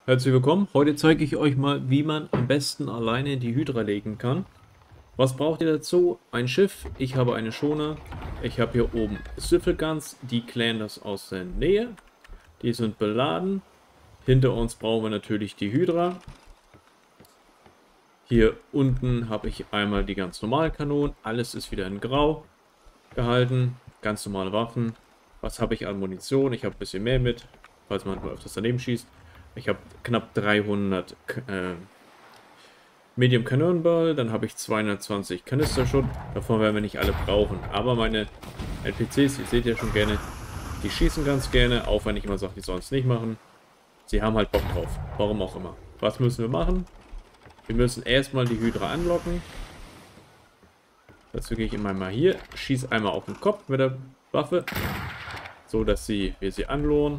Herzlich willkommen. Heute zeige ich euch mal, wie man am besten alleine die Hydra legen kann. Was braucht ihr dazu? Ein Schiff, ich habe eine Schoner, ich habe hier oben Süffelguns, die klären das aus der Nähe. Die sind beladen. Hinter uns brauchen wir natürlich die Hydra. Hier unten habe ich einmal die ganz normalen Kanonen. Alles ist wieder in Grau gehalten. Ganz normale Waffen. Was habe ich an Munition? Ich habe ein bisschen mehr mit, falls man öfters daneben schießt. Ich habe knapp 300 Medium Cannonball, dann habe ich 220 Kanisterschutt. Davon werden wir nicht alle brauchen. Aber meine NPCs, ihr seht ja schon gerne, die schießen ganz gerne, auch wenn ich immer sage, die sollen es nicht machen. Sie haben halt Bock drauf. Warum auch immer. Was müssen wir machen? Wir müssen erstmal die Hydra anlocken. Dazu gehe ich immer mal hier, schieße einmal auf den Kopf mit der Waffe, so dass wir sie anlohen.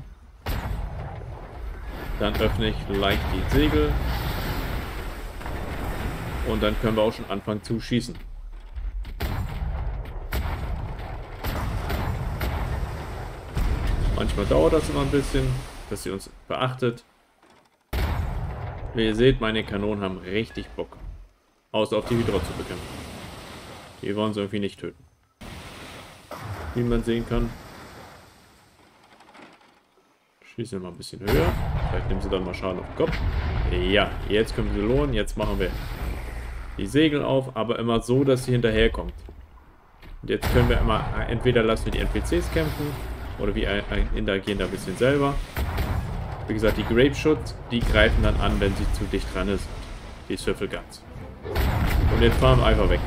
Dann öffne ich leicht die Segel. Und dann können wir auch schon anfangen zu schießen. Manchmal dauert das immer ein bisschen, dass sie uns beachtet. Wie ihr seht, meine Kanonen haben richtig Bock. Außer auf die Hydra zu bekämpfen. Die wollen sie irgendwie nicht töten. Wie man sehen kann. Schießen wir mal ein bisschen höher. Vielleicht nehmen sie dann mal Schaden auf den Kopf. Ja, jetzt können wir sie lohnen. Jetzt machen wir die Segel auf, aber immer so, dass sie hinterherkommt. Und jetzt können wir immer, entweder lassen wir die NPCs kämpfen, oder wir interagieren da ein bisschen selber. Wie gesagt, die Grape-Schutz, die greifen dann an, wenn sie zu dicht dran ist. Die Süffelguns. Und jetzt fahren wir einfach weg.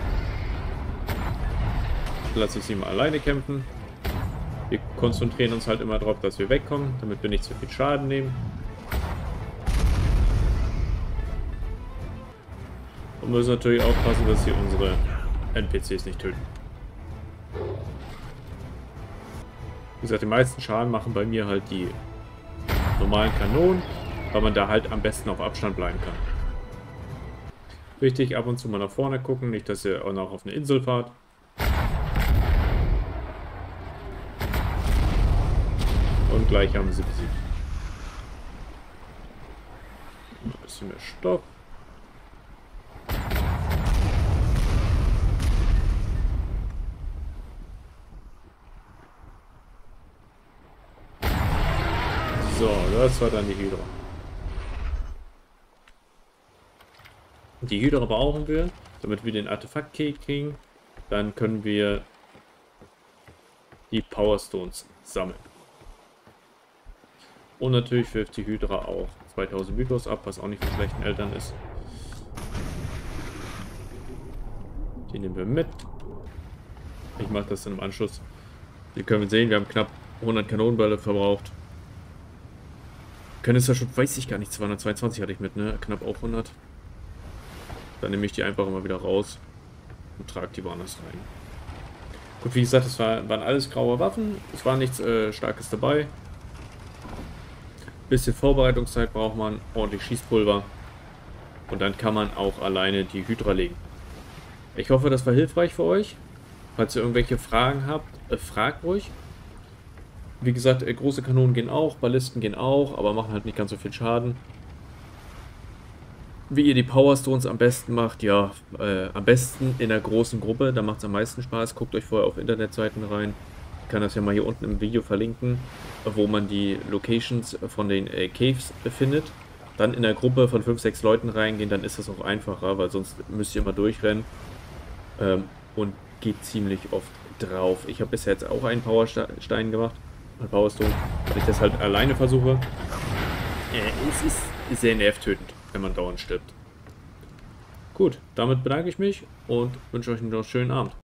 Lasse ich sie mal alleine kämpfen. Wir konzentrieren uns halt immer darauf, dass wir wegkommen, damit wir nicht zu viel Schaden nehmen. Und müssen natürlich aufpassen, dass sie unsere NPCs nicht töten. Wie gesagt, die meisten Schaden machen bei mir halt die normalen Kanonen, weil man da halt am besten auf Abstand bleiben kann. Wichtig, ab und zu mal nach vorne gucken, nicht, dass ihr auch noch auf eine Insel fahrt. Und gleich haben sie besiegt. Ein bisschen mehr Stoff. So, das war dann die Hydra. Die Hydra brauchen wir, damit wir den Artefakt-Key kriegen. Dann können wir die Power Stones sammeln. Und natürlich wirft die Hydra auch 2000 Mythos ab, was auch nicht von schlechten Eltern ist. Die nehmen wir mit. Ich mache das dann im Anschluss. Hier können wir sehen, wir haben knapp 100 Kanonenbälle verbraucht. Kanisterschutz weiß ich gar nicht, 222 hatte ich mit, ne? Knapp auch 100. Dann nehme ich die einfach immer wieder raus und trage die woanders rein. Gut, wie gesagt, es waren alles graue Waffen. Es war nichts Starkes dabei. Bisschen Vorbereitungszeit braucht man, ordentlich Schießpulver. Und dann kann man auch alleine die Hydra legen. Ich hoffe, das war hilfreich für euch. Falls ihr irgendwelche Fragen habt, fragt ruhig. Wie gesagt, große Kanonen gehen auch, Ballisten gehen auch, aber machen halt nicht ganz so viel Schaden. Wie ihr die Power Stones am besten macht, ja, am besten in einer großen Gruppe, da macht es am meisten Spaß. Guckt euch vorher auf Internetseiten rein. Ich kann das ja mal hier unten im Video verlinken, wo man die Locations von den Caves findet. Dann in der Gruppe von 5, 6 Leuten reingehen, dann ist das auch einfacher, weil sonst müsst ihr immer durchrennen und geht ziemlich oft drauf. Ich habe bisher jetzt auch einen Powerstein gemacht, ein Powerstone, weil ich das halt alleine versuche. Es ist sehr nervtötend, wenn man dauernd stirbt. Gut, damit bedanke ich mich und wünsche euch einen schönen Abend.